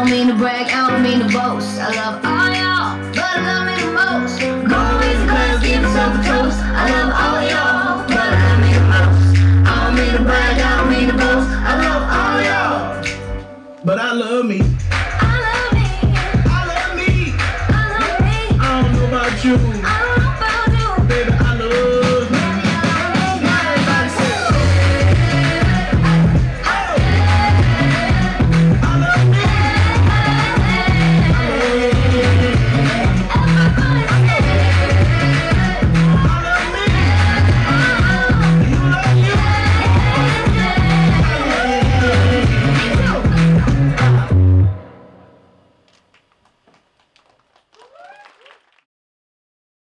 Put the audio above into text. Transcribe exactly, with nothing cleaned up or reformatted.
don't mean to brag, I don't mean to boast. I love all y'all, but I love me the most. Go raise the class, give yourself a toast. I love all y'all, but I love me the most. I don't mean to brag, I don't mean to boast. I love all y'all, but I love me.